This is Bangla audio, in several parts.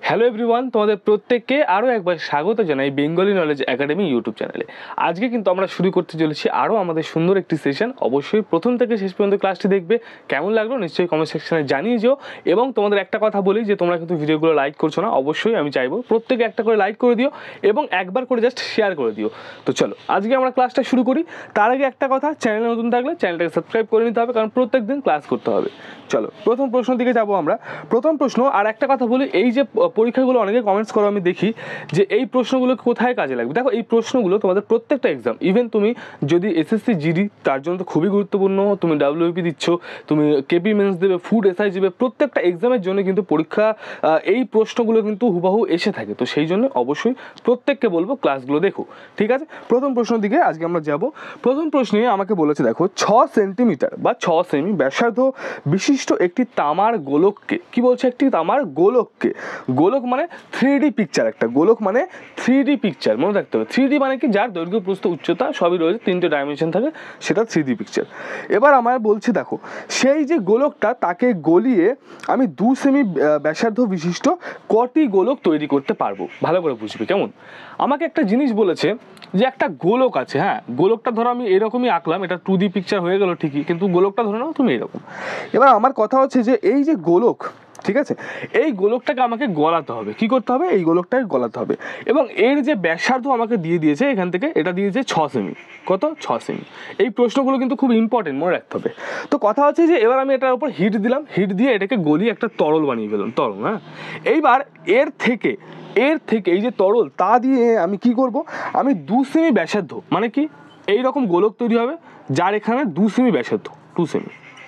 হ্যালো এভরিওয়ান, তোমাদের প্রত্যেককে আরও একবার স্বাগত জানাই বেঙ্গলি নলেজ একাডেমি ইউটিউব চ্যানেলে। আজকে কিন্তু আমরা শুরু করতে চলেছি আরও আমাদের সুন্দর একটি সেশন। অবশ্যই প্রথম থেকে শেষ পর্যন্ত ক্লাসটি দেখবে। কেমন লাগলো নিশ্চয়ই কমেন্ট সেকশনে জানিয়ে যেও। এবং তোমাদের একটা কথা বলি যে তোমরা কিন্তু ভিডিওগুলো লাইক করছো না, অবশ্যই আমি চাইবো প্রত্যেকে একটা করে লাইক করে দিও এবং একবার করে জাস্ট শেয়ার করে দিও। তো চলো আজকে আমরা ক্লাসটা শুরু করি। তার আগে একটা কথা, চ্যানেলে নতুন থাকলে চ্যানেলটাকে সাবস্ক্রাইব করে নিতে হবে, কারণ প্রত্যেক দিন ক্লাস করতে হবে। চলো প্রথম প্রশ্ন দিকে যাবো আমরা। প্রথম প্রশ্ন, আর একটা কথা বলি, এই যে পরীক্ষাগুলো অনেকে কমেন্টস করো আমি দেখি যে এই প্রশ্নগুলো কোথায় কাজে লাগবে। দেখো এই প্রশ্নগুলো তোমাদের প্রত্যেকটা এক্সাম, ইভেন তুমি যদি এসএসসি জিডি তার জন্য তো খুবই গুরুত্বপূর্ণ, তুমি ডাব্লিউপি দিচ্ছ, তুমি কেপি মেন্স দেবে, ফুড এসআই দেবে, প্রত্যেকটা এক্সামের জন্য কিন্তু পরীক্ষা এই প্রশ্নগুলো কিন্তু হুবাহু এসে থাকে। তো সেই জন্য অবশ্যই প্রত্যেককে বলবো ক্লাসগুলো দেখো, ঠিক আছে। প্রথম প্রশ্ন দিকে আজকে আমরা যাব। প্রথম প্রশ্নে আমাকে বলেছে, দেখো 6 সেন্টিমিটার বা 6 সেমি ব্যাসার্ধ বিশিষ্ট একটি তামার গোলককে, কি বলছে, একটি তামার গোলককে, গোলক মানে 3D পিকচার, একটা গোলক মানে 3D পিকচার, মনে রাখতে হবে। 3D মানে কি, যার দৈর্ঘ্য প্রস্থ উচ্চতা সবই রয়েছে, 3টে ডাইমেনশন থাকে, সেটা 3D পিকচার। এবার আমার বলছে, দেখো সেই যে গোলকটা তাকে গলিয়ে আমি 2 সেমি ব্যাসার্ধ বিশিষ্ট কটি গোলক তৈরি করতে পারবো। ভালো করে বুঝবে কেমন। আমাকে একটা জিনিস বলেছে যে একটা গোলক আছে, হ্যাঁ গোলকটা ধরো আমি এরকমই আঁকলাম, এটা 2D পিকচার হয়ে গেল ঠিকই, কিন্তু গোলকটা ধরে নাও তুমি এরকম। এবার আমার কথা হচ্ছে যে এই যে গোলক, ঠিক আছে, এই গোলকটাকে আমাকে গলাতে হবে। কি করতে হবে? এই গোলকটাকে গলাতে হবে। এবং এর যে ব্যাসার্ধ আমাকে দিয়ে দিয়েছে এখান থেকে, এটা দিয়েছে 6 সেমি। কত? 6 সেমি। এই প্রশ্নগুলো কিন্তু খুব ইম্পর্টেন্ট, মনে রাখতে হবে। তো কথা হচ্ছে যে এবার আমি এটার উপর হিট দিলাম, হিট দিয়ে এটাকে গলিয়ে একটা তরল বানিয়ে ফেললাম, তরল। হ্যাঁ, এইবার এর থেকে এই যে তরল, তা দিয়ে আমি কি করব, আমি 2 সেমি ব্যাসার্ধ, মানে কি এই রকম গোলক তৈরি হবে যার এখানে 2 সেমি ব্যাসার্ধ, 2 সেমি।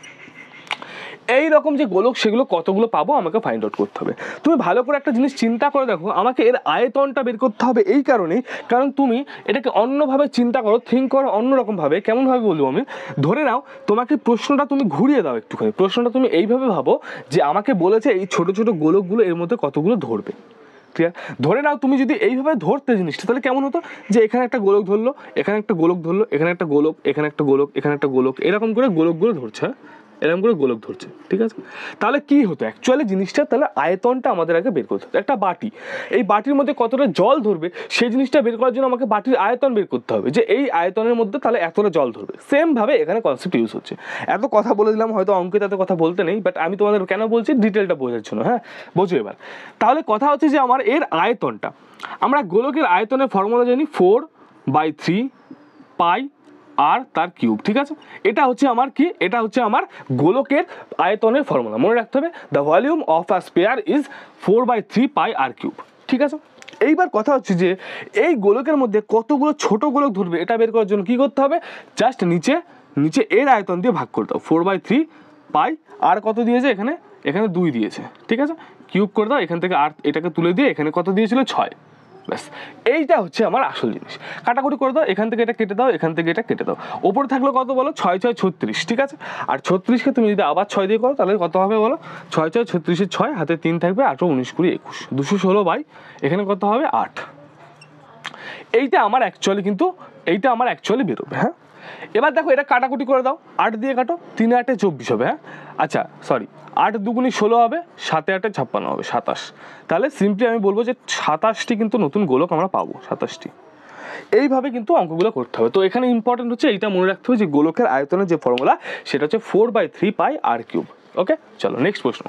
এই রকম যে গোলক, সেগুলো কতগুলো পাবো আমাকে ফাইন্ড আউট করতে হবে। তুমি ভালো করে একটা জিনিস চিন্তা করে দেখো, আমাকে এর আয়তনটা বের করতে হবে এই কারণেই, কারণ তুমি এটাকে অন্যভাবে চিন্তা করো, থিঙ্ক করো অন্যরকমভাবে। কেমনভাবে বলবো আমি, ধরে নাও তোমাকে প্রশ্নটা তুমি ঘুরিয়ে দাও একটুখানি, প্রশ্নটা তুমি এইভাবে ভাবো যে আমাকে বলেছে এই ছোট ছোট গোলকগুলো এর মধ্যে কতগুলো ধরবে। ক্লিয়ার? ধরে নাও তুমি যদি এইভাবে ধরতে জিনিসটা, তাহলে কেমন হতো, যে এখানে একটা গোলক ধরলো, এখানে একটা গোলক ধরলো, এখানে একটা গোলক, এখানে একটা গোলক, এখানে একটা গোলক, এরকম করে গোলকগুলো ধরছে, এরকম করে গোলক ধরছে, ঠিক আছে। তাহলে কি হতো অ্যাকচুয়ালি জিনিসটা, তাহলে আয়তনটা আমাদের আগে বের করতে হতো। একটা বাটি, এই বাটির মধ্যে কতটা জল ধরবে সেই জিনিসটা বের করার জন্য আমাকে বাটির আয়তন বের করতে হবে, যে এই আয়তনের মধ্যে তাহলে এতটা জল ধরবে। সেম ভাবে এখানে কনসেপ্ট ইউজ হচ্ছে। এত কথা বলে দিলাম, হয়তো অঙ্কে এত কথা বলতে নেই, বাট আমি তোমাদের কেন বলছি, ডিটেলটা বোঝার জন্য। হ্যাঁ, বোঝো এবার। তাহলে কথা হচ্ছে যে আমার এর আয়তনটা, আমরা গোলকের আয়তনের ফর্মুলা জানি 4/3 পাই আর তার কিউব, ঠিক আছে। এটা হচ্ছে আমার কি, এটা হচ্ছে আমার গোলকের আয়তনের ফর্মুলা, মনে রাখতে হবে। The volume of a sphere is 4/3 pi r cube, ঠিক আছে। এইবার কথা হচ্ছে যে এই গোলকের মধ্যে কতগুলো ছোট গোলক ধরবে এটা বের করার জন্য কি করতে হবে, জাস্ট নিচে এর আয়তন দিয়ে ভাগ করে দাও। 4/3 পাই আর কত দিয়েছে, এখানে 2 দিয়েছে, ঠিক আছে। কিউব করে দাও, এখান থেকে আর এটাকে তুলে দিয়ে এখানে কত দিয়েছিল, 6। ব্যাস, এইটা হচ্ছে আমার আসল জিনিস। কাটাকুটি করে দাও, এখান থেকে এটা কেটে দাও, এখান থেকে এটা কেটে দাও। ওপরে থাকলো কত বলো, 6 6 36, ঠিক আছে। আর 36কে তুমি যদি আবার 6 দিয়ে করো তাহলে কত হবে বলো, 6 6 36 6, হাতে 3 থাকবে, 18 19 20 21, 216 বাই এখানে কত হবে 8। এইটা আমার অ্যাকচুয়ালি বেরোবে। হ্যাঁ, এবার দেখো এটা কাটাকুটি করে দাও, 8 দিয়ে কাটো, 3 8 24 হবে। হ্যাঁ, আচ্ছা সরি, 8 2 16 হবে, 7 8 56 হবে, 27। তাহলে সিম্পলি আমি বলবো যে 27টি কিন্তু নতুন গোলক আমরা পাবো, 27টি। এইভাবে কিন্তু অঙ্কগুলো করতে হবে। তো এখানে ইম্পর্টেন্ট হচ্ছে এইটা মনে রাখতে হবে যে গোলকের আয়তনের যে ফর্মুলা সেটা হচ্ছে 4/3 পাই আর কিউব। ওকে, চলো নেক্সট প্রশ্ন।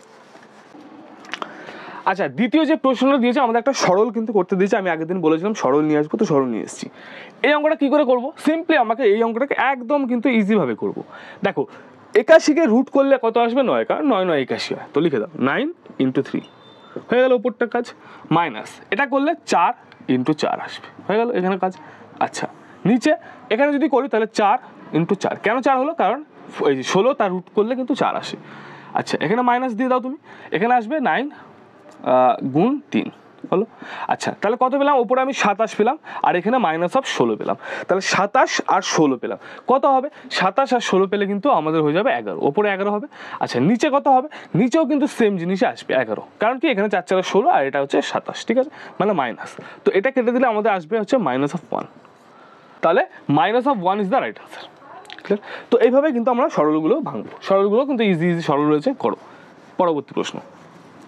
আচ্ছা, দ্বিতীয় যে প্রশ্নটা দিয়েছে আমাদের একটা সরল কিন্তু করতে দিয়েছে। আমি আগের দিন বলেছিলাম সরল নিয়ে আসবো, তো সরল নিয়ে এসেছি। এই অঙ্কটা কি করে করবো, সিম্পলি আমাকে এই অঙ্কটাকে একদম কিন্তু ইজিভাবে করবো। দেখো 81কে রুট করলে কত আসবে, 9, কারণ 9 9 81 হয়, তো লিখে দাও 9 × 3 হয়ে গেল উপরটা কাজ। মাইনাস এটা করলে 4 × 4 আসবে, হয়ে গেল এখানে কাজ। আচ্ছা, নিচে এখানে যদি করি তাহলে 4 × 4, কেন 4 হলো, কারণ এই যে 16 তার রুট করলে কিন্তু 4 আসে। আচ্ছা, এখানে মাইনাস দিয়ে দাও তুমি, এখানে আসবে 9 গুণ 3 হলো। আচ্ছা, তাহলে কত পেলাম, ওপরে আমি 27 পেলাম আর এখানে -16 পেলাম, তাহলে 27 আর 16 পেলাম। কত হবে, 27 আর 16 পেলে কিন্তু আমাদের হয়ে যাবে 11, ওপরে 11 হবে। আচ্ছা, নিচে কত হবে, নিচেও কিন্তু সেম জিনিসে আসবে 11, কারণ কি এখানে 4 4 16 আর এটা হচ্ছে 27, ঠিক আছে, মানে মাইনাস। তো এটা কেটে দিলে আমাদের আসবে হচ্ছে -1, তাহলে -1 is the right answer. Clear? তো এইভাবে কিন্তু আমরা সরলগুলো ভাঙবো, সরলগুলো কিন্তু ইজি সরল রয়েছে, করো। পরবর্তী প্রশ্ন। তো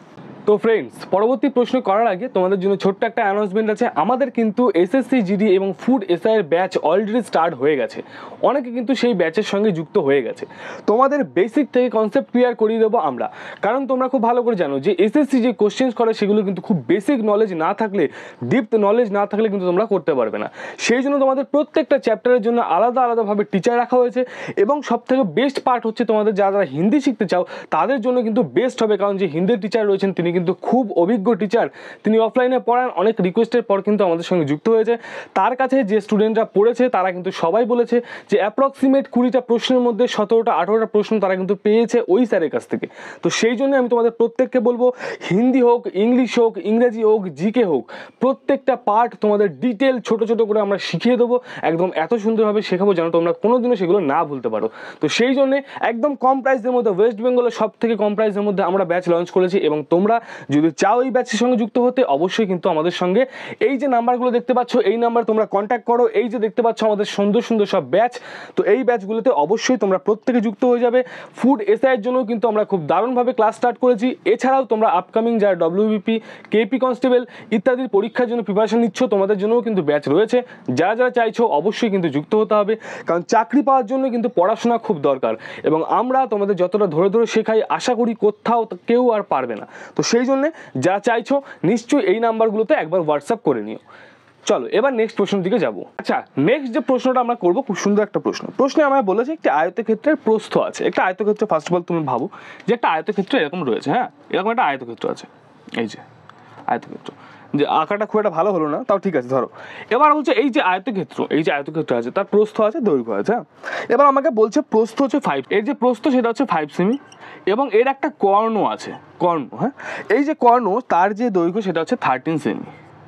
তো ফ্রেন্ডস, পরবর্তী প্রশ্ন করার আগে তোমাদের জন্য ছোট্ট একটা অ্যানাউন্সমেন্ট আছে। আমাদের কিন্তু এসএসসি জিডি এবং ফুড এসআই এর ব্যাচ অলরেডি স্টার্ট হয়ে গেছে। অনেকে কিন্তু সেই ব্যাচের সঙ্গে যুক্ত হয়ে গেছে। তোমাদের বেসিক থেকে কনসেপ্ট ক্লিয়ার করিয়ে দেবো আমরা, কারণ তোমরা খুব ভালো করে জানো যে এসএসসি যে কোশ্চেন্স করে সেগুলো কিন্তু খুব বেসিক নলেজ না থাকলে, ডিপ নলেজ না থাকলে কিন্তু তোমরা করতে পারবে না। সেই জন্য তোমাদের প্রত্যেকটা চ্যাপ্টারের জন্য আলাদা আলাদাভাবে টিচার রাখা হয়েছে। এবং সব থেকে বেস্ট পার্ট হচ্ছে তোমাদের যারা হিন্দি শিখতে চাও তাদের জন্য কিন্তু বেস্ট হবে, কারণ যে হিন্দির টিচার রয়েছেন তিনি কিন্তু খুব অভিজ্ঞ টিচার। তিনি অফলাইনে পড়ান, অনেক রিকোয়েস্টের পর কিন্তু আমাদের সঙ্গে যুক্ত হয়েছে। তার কাছে যে স্টুডেন্টরা পড়েছে তারা কিন্তু সবাই বলেছে যে অ্যাপ্রক্সিমেট 20টা প্রশ্নের মধ্যে 17টা 18টা প্রশ্ন তারা কিন্তু পেয়েছে ওই স্যারের কাছ থেকে। তো সেই জন্য আমি তোমাদের প্রত্যেককে বলবো, হিন্দি হোক, ইংলিশ হোক, ইংরেজি হোক, জিকে হোক, প্রত্যেকটা পার্ট তোমাদের ডিটেল ছোট ছোট করে আমরা শিখিয়ে দেবো। একদম এত সুন্দরভাবে শেখাবো যেন তোমরা কোনোদিনও সেগুলো না ভুলতে পারো। তো সেই জন্যে একদম কম প্রাইসের মধ্যে, ওয়েস্ট বেঙ্গলের সব থেকে কম প্রাইসের মধ্যে আমরা ব্যাচ লঞ্চ করেছি। এবং তোমরা যদি চাও এই ব্যাচের সঙ্গে যুক্ত হতে, অবশ্যই কিন্তু আমাদের সঙ্গে এই যে নাম্বারগুলো দেখতে পাচ্ছ এই নাম্বার তোমরা কন্ট্যাক্ট করো। এই যে দেখতে পাচ্ছ আমাদের সুন্দর সুন্দর সব ব্যাচ, তো এই ব্যাচগুলোতে অবশ্যই তোমরা প্রত্যেকে যুক্ত হয়ে যাবে। ফুড এসআই এর জন্য কিন্তু আমরা খুব দারুণভাবে ক্লাস স্টার্ট করেছি। এছাড়াও তোমরা আপকামিং যারা ডব্লিউবিপি, কেপি কনস্টেবল ইত্যাদির পরীক্ষার জন্য প্রিপারেশন নিচ্ছ, তোমাদের জন্যও কিন্তু ব্যাচ রয়েছে। যারা যারা চাইছো অবশ্যই কিন্তু যুক্ত হতে হবে, কারণ চাকরি পাওয়ার জন্য কিন্তু পড়াশোনা খুব দরকার। এবং আমরা তোমাদের যতটা ধরে ধরে শেখাই, আশা করি কোথাও কেউ আর পারবে না। তো সেই জন্যে যারা চাইছো নিশ্চয়ই এই নাম্বারগুলোতে একবার হোয়াটসঅ্যাপ করে নিও। চলো এবার নেক্সট প্রশ্নের দিকে যাবো। আচ্ছা, নেক্সট যে প্রশ্নটা আমরা করবো, খুব সুন্দর একটা প্রশ্নে আমরা বলেছি একটি আয়তক্ষেত্রের প্রস্থ আছে। একটা আয়তক্ষেত্র, ফার্স্ট অফ অল তুমি ভাবো যে একটা আয়তক্ষেত্র এরকম রয়েছে, হ্যাঁ, এরকম একটা আয়তক্ষেত্র আছে। এই যে আয়তক্ষেত্র, যে আঁকাটা খুব একটা ভালো হলো না, তাও ঠিক আছে ধরো। এবার বলছে এই যে আয়তক্ষেত্র আছে তার প্রস্থ আছে, দৈর্ঘ্য আছে। হ্যাঁ, এবার আমাকে বলছে প্রস্থ হচ্ছে 5, এর যে প্রস্থ সেটা হচ্ছে 5 সেমি, এবং এর একটা কর্ণ আছে, কর্ণ। হ্যাঁ, এই যে কর্ণ তার যে দৈর্ঘ্য সেটা হচ্ছে 13 সেমি।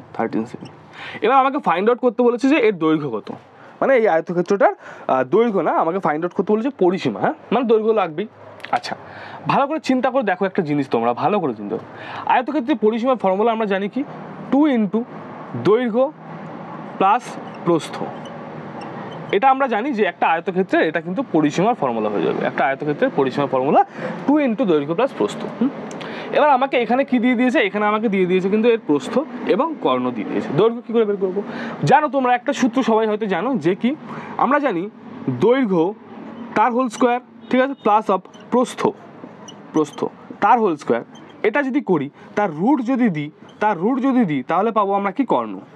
এবার আমাকে ফাইন্ড আউট করতে বলেছে যে এর দৈর্ঘ্য কত, মানে এই আয়তক্ষেত্রটার দৈর্ঘ্য না, আমাকে ফাইন্ড আউট করতে বলেছে পরিসীমা। হ্যাঁ, মানে দৈর্ঘ্য লাগবেই। আচ্ছা, ভালো করে চিন্তা করে দেখো একটা জিনিস, তোমরা ভালো করে চিন্তা করো। আয়তক্ষেত্রের পরিসীমার ফর্মুলা আমরা জানি কি, 2 ইন্টু দৈর্ঘ্য প্লাস প্রস্থ। এটা আমরা জানি যে একটা আয়তক্ষেত্রের এটা কিন্তু পরিসীমার ফর্মুলা হয়ে যাবে। একটা আয়তক্ষেত্রের পরিসীমার ফর্মুলা 2 ইন্টু দৈর্ঘ্য প্লাস প্রস্থ। এবার আমাকে এখানে কি দিয়ে দিয়েছে, এখানে আমাকে দিয়ে দিয়েছে কিন্তু এর প্রস্থ এবং কর্ণ দিয়ে দিয়েছে। দৈর্ঘ্য কী করে বের করবো, জানো তোমরা একটা সূত্র সবাই হয়তো জানো, যে কি আমরা জানি দৈর্ঘ্য তার হোল স্কোয়ার, ঠিক আছে, প্লাস অফ প্রস্থ তার হোল স্কোয়ার। এটা যদি করি, তার রুট যদি দিই তাহলে পাবো আমরা কি,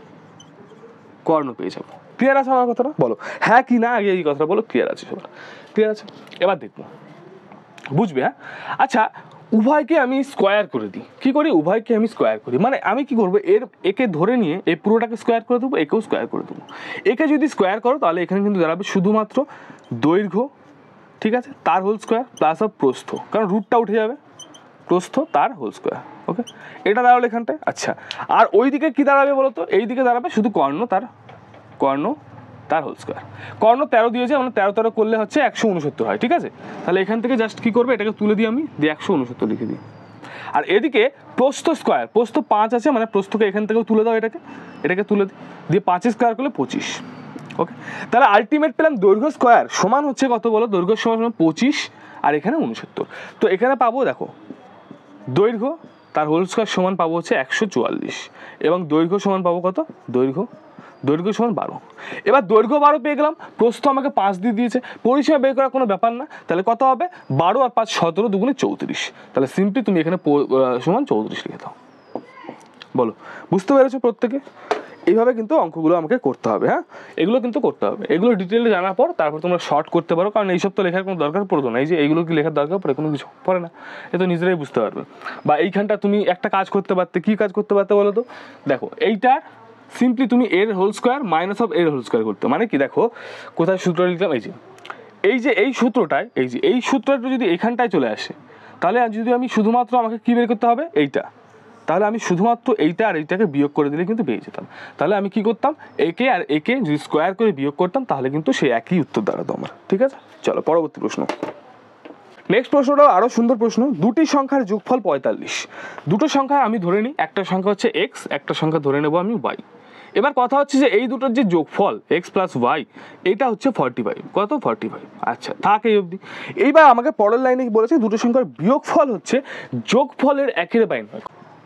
কর্ণ পেয়ে যাবো। ক্লিয়ার আছে আমার কথাটা? বলো হ্যাঁ কি না, আগে এই কথাটা বলো। ক্লিয়ার আছে সবার? ক্লিয়ার আছে? এবার দেখবো, বুঝবে? হ্যাঁ, আচ্ছা, উভয়কে আমি স্কোয়ার করে দিই। কি করি, উভয়কে আমি স্কোয়ার করি, মানে আমি কি করবো, একে ধরে নিয়ে এই পুরোটাকে স্কোয়ার করে দেবো, একেও স্কোয়ার করে দেবো। একে যদি স্কোয়ার করো তাহলে এখানে কিন্তু দাঁড়াবে শুধুমাত্র দৈর্ঘ্য, ঠিক আছে, তার হোল স্কোয়ার প্লাস অফ প্রস্থ, কারণ রুটটা উঠে যাবে, প্রস্থ তার হোল স্কোয়ার। ওকে, এটা দাঁড়ালো এখানটায়। আচ্ছা, আর ওই দিকে কি দাঁড়াবে বলো তো, এই দিকে দাঁড়াবে শুধু কর্ণ তার হোল স্কোয়ার। কর্ণ 13 দিয়েছে, মানে 13 করলে হচ্ছে 169 হয়, ঠিক আছে। তাহলে এখান থেকে জাস্ট কি করবে, এটাকে তুলে দিই, আমি দিয়ে 169 লিখে দিই। আর এদিকে প্রস্থ স্কোয়ার, প্রস্থ 5 আছে, মানে প্রস্থকে এখান থেকেও তুলে দাও, এটাকে তুলে দিয়ে 5 স্কোয়ার করলে 25। ওকে, তাহলে আলটিমেট পেলাম দৈর্ঘ্য স্কোয়ার সমান হচ্ছে কত বলো, দৈর্ঘ্য সমান 25 আর এখানে 69। তো এখানে পাবো, দেখো, দৈর্ঘ্য তার হোল স্কোয়ার সমান পাবো হচ্ছে 144, এবং দৈর্ঘ্য সমান পাবো কত, দৈর্ঘ্য সমান 12। এবার দৈর্ঘ্য 12 পেয়ে গেলাম, প্রস্থ আমাকে 5 দিয়ে দিয়েছে, পরিসীমা বের করার কোনো ব্যাপার না। তাহলে কত হবে, 12 আর 5 17, দুগুণে 34। তাহলে সিম্পলি তুমি এখানে সমান 34 লিখে দাও। বলো বুঝতে পেরেছো প্রত্যেকে? এইভাবে কিন্তু অঙ্কগুলো আমাকে করতে হবে। হ্যাঁ, এগুলো কিন্তু করতে হবে, এগুলো ডিটেলে জানার পর তারপর তোমরা শর্ট করতে পারো, কারণ এইসব তো লেখার কোনো দরকার পড়তো না। এই যে এইগুলো কি লেখার দরকার পড়ে, কোনো কিছু পড়ে না, এ তো নিজেরাই বুঝতে পারবে। বা এইখানটা তুমি একটা কাজ করতে পারতে, কি কাজ করতে পারতে বলো তো, দেখো এইটার সিম্পলি তুমি এর হোল স্কোয়ার মাইনাস অফ এর হোল স্কোয়ার করতে, মানে কি, দেখো কোথায় সূত্রটা লিখলাম, এই সূত্রটায়, এই সূত্রটা যদি এখানটায় চলে আসে, তাহলে যদি আমি শুধুমাত্র আমাকে কি বের করতে হবে, এইটা, তাহলে আমি শুধুমাত্র এইটা আর এইটাকে বিয়োগ করে দিলে কিন্তু পেয়ে যেতাম। তাহলে আমি কি করতাম, একে আর একে যদি স্কোয়ার করে বিয়োগ করতাম তাহলে কিন্তু সেই একই উত্তর দাঁড়াতো আমার। ঠিক আছে, চলো পরবর্তী প্রশ্ন। নেক্সট প্রশ্নটাও আরও সুন্দর প্রশ্ন। দুটি সংখ্যার যোগফল 45। দুটো সংখ্যা আমি ধরে নিই, একটা সংখ্যা হচ্ছে এক্স, একটা সংখ্যা ধরে নেবো আমি ওয়াই। এবার কথা হচ্ছে যে এই দুটোর যে যোগফল এক্স প্লাস ওয়াই, এটা হচ্ছে 45। কত, 45। আচ্ছা, থাক এই অবধি। এইবার আমাকে পরের লাইনে বলেছে দুটো সংখ্যার বিয়োগফল হচ্ছে যোগফলের 1/9।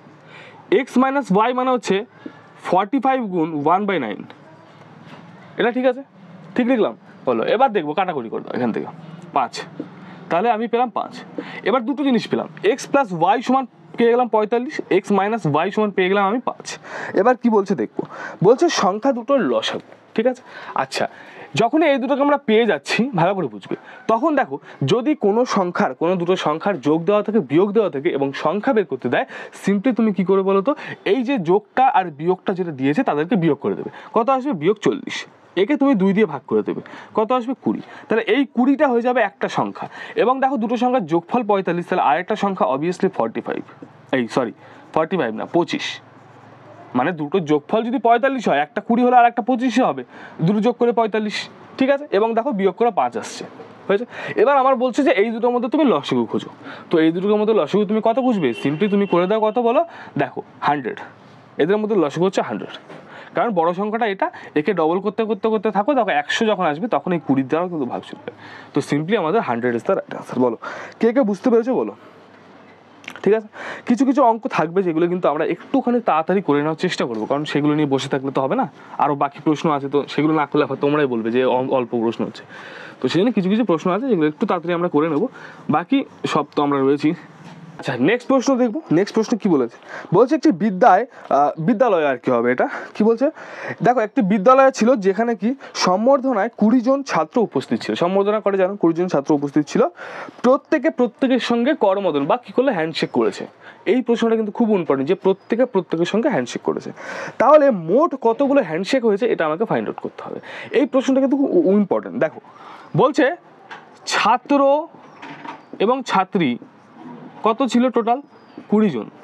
এক্স মাইনাস ওয়াই মানে হচ্ছে 45 গুণ 1/9। এটা ঠিক আছে, ঠিক লিখলাম। বলো এবার দেখবো কাটাকুটি করে দাও এখান থেকে 5, তাহলে আমি পেলাম 5। এবার দুটো জিনিস পেলাম, এক্স প্লাস ওয়াই সমান পেয়ে গেলাম 45, এক্স মাইনাস ওয়াই সমান পেয়ে গেলাম আমি 5। এবার কি বলছে দেখবো, বলছে সংখ্যা দুটোর লসাগু। ঠিক আছে, আচ্ছা যখন এই দুটোকে আমরা পেয়ে যাচ্ছি ভালো করে বুঝবে, তখন দেখো যদি কোনো সংখ্যার কোনো দুটো সংখ্যার যোগ দেওয়া থাকে বিয়োগ দেওয়া থাকে এবং সংখ্যা বের করতে দেয়, সিম্পলি তুমি কি করে বলো তো, এই যে যোগটা আর বিয়োগটা যেটা দিয়েছে তাদেরকে বিয়োগ করে দেবে। কত আসবে, বিয়োগ 40, একে তুমি 2 দিয়ে ভাগ করে দেবে, কত আসবে 20। তাহলে এই 20টা হয়ে যাবে একটা সংখ্যা। এবং দেখো দুটো সংখ্যার যোগফল 45, তাহলে আরেকটা সংখ্যা অবভিয়াসলি 45, 45 না 25, মানে দুটো যোগফল যদি 45 হয়, একটা 20 হলে আর একটা 25 হবে, দুটো যোগ করে 45। ঠিক আছে, এবং দেখো বিয়োগ করে 5 আসছে, হয়েছে। এবার আমার বলছে যে এই দুটোর মধ্যে তুমি লসাগু খোঁজো। তো এই দুটোর মধ্যে লসাগু তুমি কত খুঁজবে, সিম্পলি তুমি করে দাও কত বলো, দেখো 100, এদের মধ্যে লসাগু হচ্ছে 100, কারণ বড় সংখ্যাটা এটা, একে ডবল করতে করতে করতে থাকো, দেখো 100 যখন আসবে তখন এই 20 দ্বারাও কিন্তু ভাগ চলবে। তো সিম্পলি আমাদের 100 ইজ দ্য রাইট আনসার। বলো কে কে বুঝতে পেরেছো বলো। ঠিক আছে, কিছু কিছু অঙ্ক থাকবে যেগুলো কিন্তু আমরা একটুখানি তাড়াতাড়ি করে নেওয়ার চেষ্টা করবো, কারণ সেগুলো নিয়ে বসে থাকলে তো হবে না, আরও বাকি প্রশ্ন আছে, তো সেগুলো না করলে তোমরাই বলবে যে অল্প প্রশ্ন হচ্ছে। তো সেই জন্য কিছু কিছু প্রশ্ন আছে যেগুলো একটু তাড়াতাড়ি আমরা করে নেবো, বাকি সব তো আমরা রয়েছি। আচ্ছা নেক্সট প্রশ্ন দেখবো, নেক্সট প্রশ্ন কি বলেছে, বলছে একটি বিদ্যালয় আর কি হবে এটা, কি বলছে দেখো, একটি বিদ্যালয় ছিল যেখানে কি সম্বর্ধনায় 20 জন ছাত্র উপস্থিত ছিল। সম্বর্ধনা করে জানো, 20 জন ছাত্র উপস্থিত ছিল, প্রত্যেকের সঙ্গে করমর্দন বা কি করলে হ্যান্ডশেক করেছে। এই প্রশ্নটা কিন্তু খুব ইম্পর্টেন্ট, যে প্রত্যেকের সঙ্গে হ্যান্ডশেক করেছে, তাহলে মোট কতগুলো হ্যান্ডশেক হয়েছে এটা আমাকে ফাইন্ড আউট করতে হবে। এই প্রশ্নটা কিন্তু খুব ইম্পর্টেন্ট। দেখো বলছে ছাত্র এবং ছাত্রী কত ছিল টোটাল, 20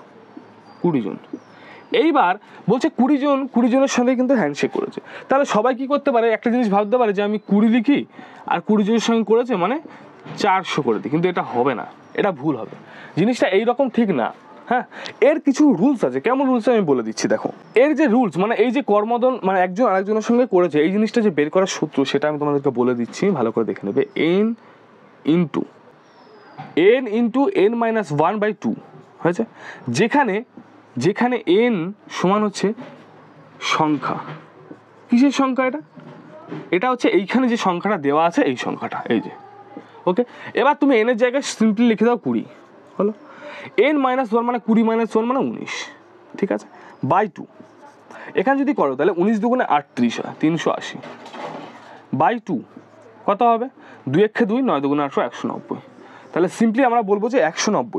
জন। এইবার বলছে 20 জনের সঙ্গে কিন্তু হ্যান্ডশেক করেছে, তাহলে সবাই কি করতে পারে, একটা জিনিস ভাবতে পারে যে আমি 20 লিখি আর 20 জনের সঙ্গে করেছে মানে 400 করে দিই, কিন্তু এটা হবে না, এটা ভুল হবে, জিনিসটা এইরকম ঠিক না। হ্যাঁ, এর কিছু রুলস আছে, কেমন রুলস আমি বলে দিচ্ছি। দেখো এর যে রুলস, মানে এই যে করমর্দন মানে একজন আরেকজনের সঙ্গে করেছে, এই জিনিসটা যে বের করার সূত্র সেটা আমি তোমাদেরকে বলে দিচ্ছি, ভালো করে দেখে নেবে। n ইন্টু n-1/2 হয়েছে, যেখানে n সমান হচ্ছে সংখ্যা, কিসের সংখ্যা, এটা হচ্ছে এইখানে যে সংখ্যাটা দেওয়া আছে এই সংখ্যাটা, এই যে ওকে। এবার তুমি n এর জায়গায় সিম্পলি লিখে দাও 20, হলো n-1 মানে 20 - 1 মানে 19, ঠিক আছে, বাই 2। এখানে যদি করো তাহলে 19 দুগুণে 38 হয়, 380 বাই 2 কত হবে, 2 একে 2, 9 দুগুণে 800, 190। তাহলে সিম্পলি আমরা বলবো যে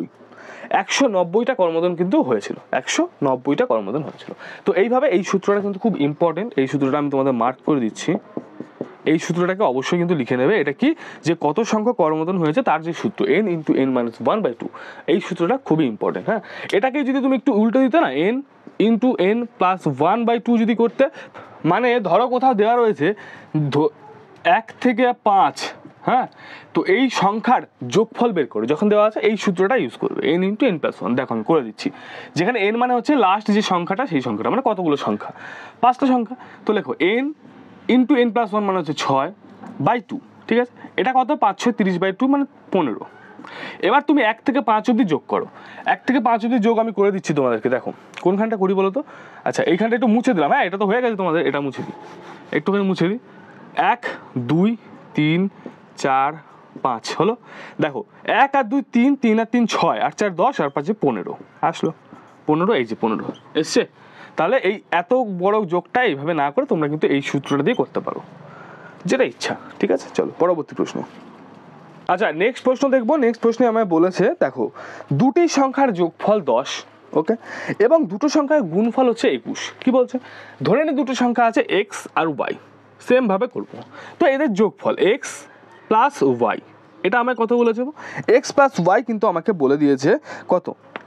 190টা করমর্দন কিন্তু হয়েছিল, 190টা করমর্দন হয়েছিল। তো এইভাবে এই সূত্রটা কিন্তু খুব ইম্পর্টেন্ট, এই সূত্রটা আমি তোমাদের মার্ক করে দিচ্ছি, এই সূত্রটাকে অবশ্যই কিন্তু লিখে নেবে। এটা কি, যে কত সংখ্যক করমর্দন হয়েছে তার যে সূত্র n × n-1/2, এই সূত্রটা খুবই ইম্পর্টেন্ট। হ্যাঁ, এটাকে যদি তুমি একটু উল্টে দিতে না, n × n+1/2 যদি করতে, মানে ধরো কোথাও দেওয়া রয়েছে 1 থেকে 5, হ্যাঁ, তো এই সংখ্যার যোগফল বের করে যখন দেওয়া আছে এই সূত্রটা ইউজ করবে, n × n+1। দেখো আমি করে দিচ্ছি, যেখানে n মানে হচ্ছে লাস্ট যে সংখ্যাটা, সেই সংখ্যাটা মানে কতগুলো সংখ্যা, 5টা সংখ্যা। তো লেখো n × n+1 মানে হচ্ছে 6/2, ঠিক আছে, এটা কত, 5 × 6 30/2 মানে 15। এবার তুমি 1 থেকে 5 অবধি যোগ করো, 1 থেকে 5 অবধি যোগ আমি করে দিচ্ছি তোমাদেরকে। দেখো কোনখানটা করি বলো তো, আচ্ছা এইখানটা একটু মুছে দিলাম, হ্যাঁ এটা তো হয়ে গেছে তোমাদের, এটা মুছে দিই, একটুখানি মুছে দিই। 1 2 3 4 5 হলো, দেখো 1 আর 2 3, 3 আর 3 6, আর 4 10, আর 5 15 আসলো, 15, এই যে 15 এসছে। তাহলে এই এত বড় যোগটা এইভাবে না করে তোমরা কিন্তু এই সূত্রটা দিয়ে করতে পারো, যেটা ইচ্ছা। ঠিক আছে, চলো পরবর্তী প্রশ্ন। আচ্ছা নেক্সট প্রশ্ন দেখবো। নেক্সট প্রশ্নে আমায় বলেছে, দেখো দুটি সংখ্যার যোগফল 10, ওকে, এবং দুটো সংখ্যার গুণফল হচ্ছে 21। কি বলছে, ধরে নি দুটো সংখ্যা আছে x আর y, সেম ভাবে করব। তো এদের যোগফল x + y, এটা আমায় কত বলেছে, x + y কিন্তু আমাকে বলে দিয়েছে কত,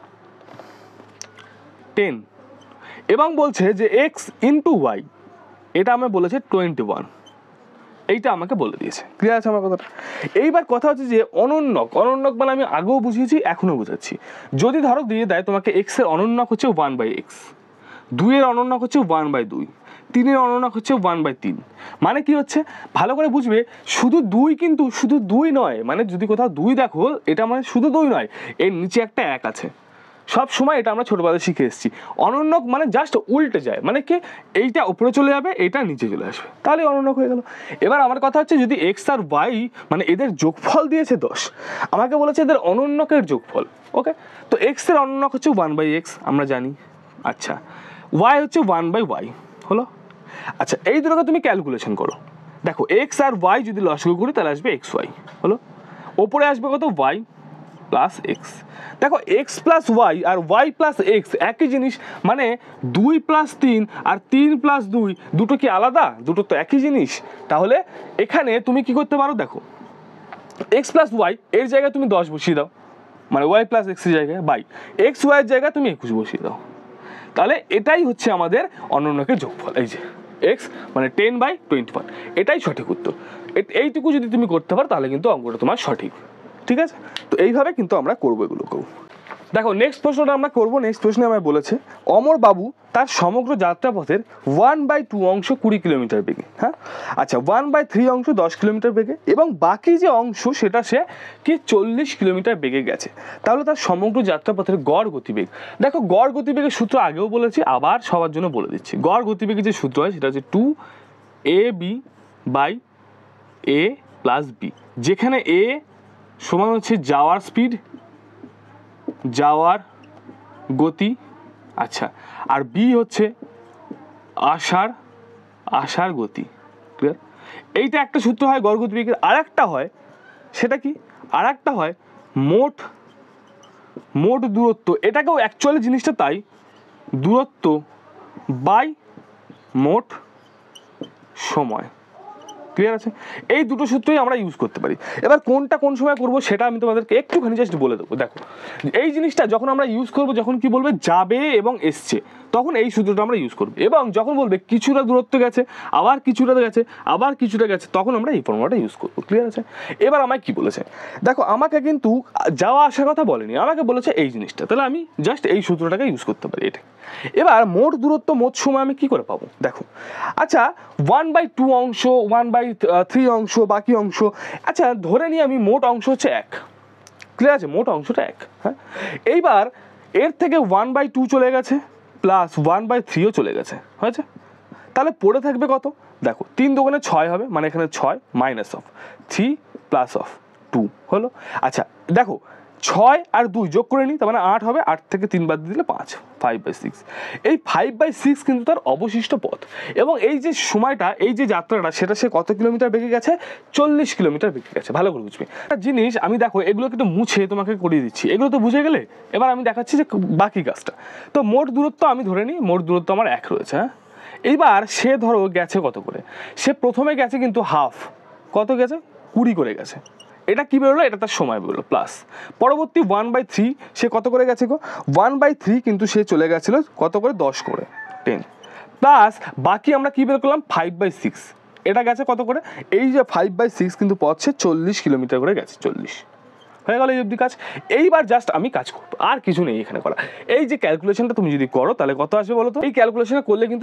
10, এবং বলছে যে x × y, এটা আমায় বলেছে 21, এইটা আমাকে বলে দিয়েছে। ক্লিয়ার আছে আমার কথাটা? এইবার কথা হচ্ছে যে অনন্যক মানে আমি আগেও বুঝিয়েছি, এখনও বুঝাচ্ছি। যদি ধরো দিয়ে দেয় তোমাকে x এর অনন্যক হচ্ছে 1/x, 2 এর অনন্যক হচ্ছে 1/2, 3 এর অনন্যক হচ্ছে 1/3, মানে কি হচ্ছে ভালো করে বুঝবে, শুধু 2 কিন্তু শুধু 2 নয়, মানে যদি কোথাও 2 দেখো এটা মানে শুধু 2 নয়, এর নিচে একটা 1 আছে, সব সময় এটা আমরা ছোটবেলায় শিখে এসেছি। অনন্যক মানে জাস্ট উল্টে যায়, মানে কি এইটা উপরে চলে যাবে, এইটা নিচে চলে আসবে, তাহলে অনন্যক হয়ে গেল। এবার আমার কথা হচ্ছে যদি এক্স আর ওয়াই মানে এদের যোগফল দিয়েছে 10, আমাকে বলেছে এদের অনন্যকের যোগফল। ওকে, তো এক্স এর অনন্যক হচ্ছে 1/x আমরা জানি। আচ্ছা, ওয়াই হচ্ছে 1/y হলো। আচ্ছা, এই দুটোকে তুমি ক্যালকুলেশন করো। দেখো এক্স আর ওয়াই যদি লসাগু করি তাহলে আসবে এক্স ওয়াই হলো, ওপরে আসবে কত ওয়াই প্লাস এক্স। দেখো এক্স প্লাস ওয়াই আর ওয়াই প্লাস এক্স একই জিনিস, মানে 2 + 3 আর 3 + 2 দুটো কি আলাদা? দুটো তো একই জিনিস। তাহলে এখানে তুমি কি করতে পারো, দেখো এক্স প্লাস ওয়াই এর জায়গায় তুমি 10 বসিয়ে দাও, মানে ওয়াই প্লাস এক্স এর জায়গায়, বাই এক্স ওয়াই এর জায়গায় তুমি 21 বসিয়ে দাও। তাহলে এটাই হচ্ছে আমাদের অনন্যকের যোগফল। এই যে এক্স মানে 10/21, এটাই সঠিক উত্তর। এইটুকু যদি তুমি করতে পারো তাহলে কিন্তু অঙ্কটা তোমার সঠিক। ঠিক আছে, তো এইভাবে কিন্তু আমরা করবো এগুলোকেও। দেখো নেক্সট প্রশ্নটা আমরা করবো। নেক্সট প্রশ্নে আমায় বলেছে অমর বাবু তার সমগ্র যাত্রাপথের 1/2 অংশ 20 কিলোমিটার বেগে, হ্যাঁ আচ্ছা 1/3 অংশ 10 কিলোমিটার বেগে এবং বাকি যে অংশ সেটা সে কি 40 কিলোমিটার বেগে গেছে, তাহলে তার সমগ্র যাত্রাপথের গড় গতিবেগ। দেখো গড় গতিবেগের সূত্র আগেও বলেছি, আবার সবার জন্য বলে দিচ্ছি। গড় গতিবেগের যে সূত্র হয় সেটা হচ্ছে 2ab/a + b, যেখানে a সমান হচ্ছে যাওয়ার স্পিড, যাওয়ার গতি, আচ্ছা আর বি হচ্ছে আসার গতি। ক্লিয়ার? এইটা একটা সূত্র হয় গড় গতিবেগের। আর একটা হয়, সেটা কি? আর একটা হয় মোট দূরত্ব। এটাকেও অ্যাকচুয়ালি জিনিসটা তাই, দূরত্ব বাই মোট সময়। ক্লিয়ার আছে? এই দুটো সূত্রই আমরা ইউজ করতে পারি। এবার কোনটা কোন সময় করব সেটা আমি তোমাদেরকে একটুখানি জাস্ট বলে দেবো। দেখো এই জিনিসটা যখন আমরা ইউজ করব, যখন কি বলবে যাবে এবং এসছে, তখন এই সূত্রটা আমরা ইউজ করব। এবং যখন বলবে কিছুটা দূরত্ব গেছে, আবার কিছুটা গেছে, আবার কিছুটা গেছে, তখন আমরা এই ফর্মুলাটা ইউজ করব। ক্লিয়ার আছে? এবার আমায় কি বলেছে দেখো, আমাকে কিন্তু যাওয়া আসার কথা বলেনি, আমাকে বলেছে এই জিনিসটা, তাহলে আমি জাস্ট এই সূত্রটাকে ইউজ করতে পারি এটা। এবার মোট দূরত্ব মোট সময় আমি কি করে পাবো? দেখো আচ্ছা 1/2 অংশ, 1/3 অংশ, বাকি অংশ, আচ্ছা ধরে নিই আমি মোট অংশ হচ্ছে 1। ক্লিয়ার আছে? মোট অংশটা 1। হ্যাঁ, এইবার এর থেকে 1/2 চলে গেছে প্লাস 1/3ও চলে গেছে, হয়েছে? তাহলে পড়ে থাকবে কত? দেখো 3 দোকানে 6 হবে, মানে এখানে 6 মাইনাস অফ 3 প্লাস অফ 2 হলো। আচ্ছা দেখো 6 আর 2 যোগ করে নিই, তার মানে 8 হবে, 8 থেকে 3 বাদ দিলে 5, 5/6। এই 5/6 কিন্তু তার অবশিষ্ট পথ। এবং এই যে সময়টা, এই যে যাত্রাটা, সেটা সে কত কিলোমিটার বেগে গেছে? 40 কিলোমিটার বেগে গেছে। ভালো করে বুঝবে একটা জিনিস। আমি দেখো এগুলোকে একটু মুছে তোমাকে করিয়ে দিচ্ছি, এগুলো তো বুঝে গেলে। এবার আমি দেখাচ্ছি যে বাকি কাজটা। তো মোট দূরত্ব আমি ধরে নিই, মোট দূরত্ব আমার 1 রয়েছে। হ্যাঁ, এইবার সে ধরো গেছে কত করে? সে প্রথমে গেছে কিন্তু হাফ, কত গেছে? 20 করে গেছে। এটা কি বেরোলো? এটা তার সময় বেরোলো। প্লাস পরবর্তী 1/3 সে কত করে গেছে গো? 1/3 কিন্তু সে চলে গেছিল কত করে? 10 করে, 10। প্লাস বাকি আমরা কি বের করলাম? 5/6। এটা গেছে কত করে? এই যে 5/6 কিন্তু পথ সে 40 কিলোমিটার করে গেছে, 40 হয়ে গেল এই অবধি কাজ। এইবার জাস্ট আমি কাজ করবো, আর কিছু নেই এখানে করা। এই যে ক্যালকুলেশনটা তুমি যদি করো তাহলে কত আসবে বলো তো? এই ক্যালকুলেশনটা করলে কিন্তু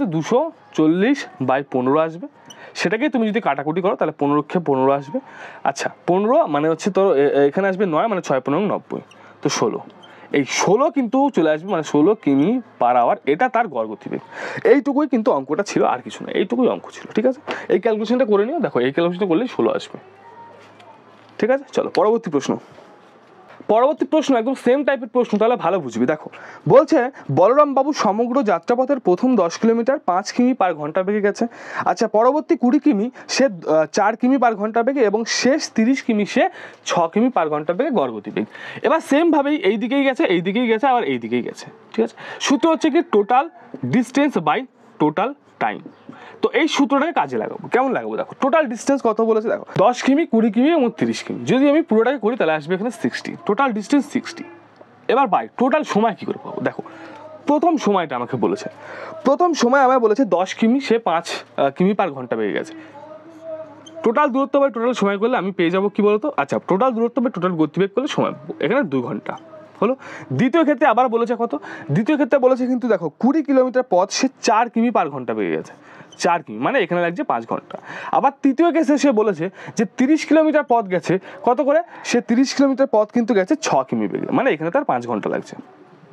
240/15 আসবে। সেটাকে তুমি যদি কাটাকুটি করো তাহলে 15 আসবে। আচ্ছা 15 মানে হচ্ছে তোর এখানে আসবে 9, মানে 6×15 90, তো 16। এই 16 কিন্তু চলে আসবে, মানে 16 কিমি/আওয়ার। এটা তার গড় গতিবেগ। এইটুকুই কিন্তু অঙ্কটা ছিল, আর কিছু না, এইটুকুই অঙ্ক ছিল। ঠিক আছে, এই ক্যালকুলেশনটা করে নিও। দেখো এই ক্যালকুলেশনটা করলেই 16 আসবে। ঠিক আছে, চলো পরবর্তী প্রশ্ন। পরবর্তী প্রশ্ন একদম সেম টাইপের প্রশ্ন, তাহলে ভালো বুঝবি। দেখো বলছে বলরাম বাবু সমগ্র যাত্রাপথের প্রথম 10 কিলোমিটার 5 কিমি/ঘন্টা বেগে গেছে। আচ্ছা পরবর্তী 20 কিমি সে 4 কিমি/ঘন্টা বেগে এবং শেষ 30 কিমি সে 6 কিমি/ঘন্টা বেগে গড় গতিবেগ। এবার সেম ভাবেই এই দিকেই গেছে, এই দিকেই গেছে, আবার এই দিকেই গেছে। ঠিক আছে, সূত্র হচ্ছে কি total distance by total time. তো এই সূত্রটাকে কাজে লাগাবো। কেমন লাগাবো? দেখো টোটাল ডিস্টেন্স কত বলেছে, দেখো 10 কিমি, 20 কিমি এবং 30 কিমি। যদি আমি পুরোটাকে করি তাহলে আসবে এখানে 60, টোটাল ডিস্টেন্স 60। এবার বাই টোটাল সময় কি করে পাবো? দেখো প্রথম সময়টা আমাকে বলেছে, প্রথম সময় আমায় বলেছে 10 কিমি, সে 5 কিমি/ঘন্টা বেগে গেছে। টোটাল দূরত্ব বাই টোটাল সময় করলে আমি পেয়ে যাবো কি বলতো? আচ্ছা টোটাল দূরত্ব বাই টোটাল গতিবেগ করলে সময় এখানে 2 ঘন্টা হলো। দ্বিতীয় ক্ষেত্রে আবার বলেছে কত? দ্বিতীয় ক্ষেত্রে বলেছে কিন্তু দেখো 20 কিলোমিটার পথ সে 4 কিমি/ঘন্টা বেগে গেছে, 4 কিমি, মানে এখানে লাগছে 5 ঘন্টা। আবার তৃতীয় কেসে সে বলেছে যে 30 কিলোমিটার পথ গেছে কত করে? সে 30 কিলোমিটার পথ কিন্তু গেছে 6 কিমি বেগে, মানে এখানে তার 5 ঘন্টা লাগছে।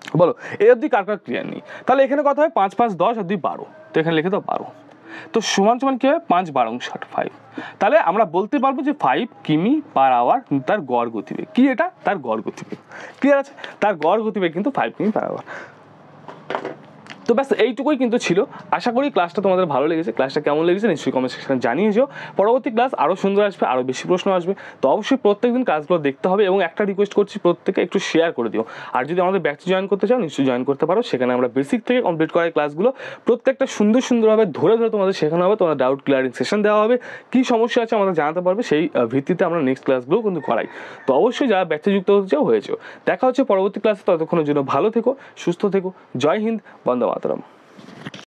বলো এই অবধি কার কার ক্লিয়ার নেই? তাহলে এখানে কথা হয় 5 5 10 আর 2 12, তো এখানে লিখে দাও 12। তো সমান সমান কি হবে 5 12 60 5। তাহলে আমরা বলতে পারবো যে 5 কিমি পার আওয়ার তার গড় গতিবেগ। কি এটা? তার গড় গতিবেগ। ক্লিয়ার আছে? তার গড় গতিবেগ কিন্তু 5 কিমি পার আওয়ার। তো ব্যাস এইটুকুই কিন্তু ছিল। আশা করি ক্লাসটা তোমাদের ভালো লেগেছে। ক্লাসটা কেমন লেগেছে নিশ্চয়ই কমেন্ট সেকশনে জানিয়ে যাও। পরবর্তী ক্লাস আরও সুন্দর আসবে, আরও বেশি প্রশ্ন আসবে। তো অবশ্যই প্রত্যেকদিন ক্লাসগুলো দেখতে হবে এবং একটা রিকোয়েস্ট করছি, প্রত্যেকে একটু শেয়ার করে দিও। আর যদি আমাদের ব্যাচে জয়েন করতে চাও নিশ্চয়ই জয়েন করতে পারো। সেখানে আমরা বেসিক থেকে কমপ্লিট করা ক্লাসগুলো প্রত্যেকটা সুন্দরভাবে ধরে তোমাদের শেখানো হবে। তোমাদের ডাউট ক্লিয়ারিং সেশন দেওয়া হবে। কী সমস্যা আছে আমাদের জানাতে পারবে, সেই ভিত্তিতে আমরা নেক্সট ক্লাসগুলো কিন্তু করাই। তো অবশ্যই যারা ব্যাচে যুক্ত হতে চাও হয়েছে। দেখা হচ্ছে পরবর্তী ক্লাসে। ততক্ষণের জন্য ভালো থেকো, সুস্থ থেকো। জয় হিন্দ, বন্দে মাতরম।